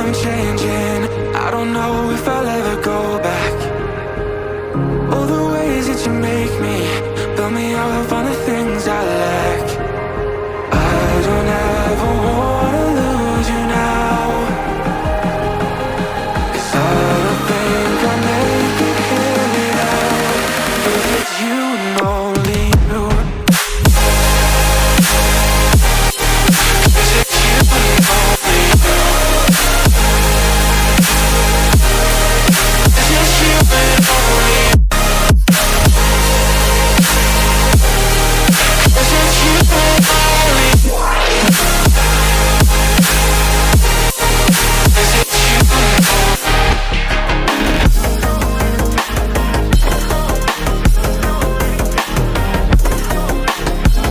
I'm changing. I don't know if I'll ever go back. All the ways that you make me, build me up on the things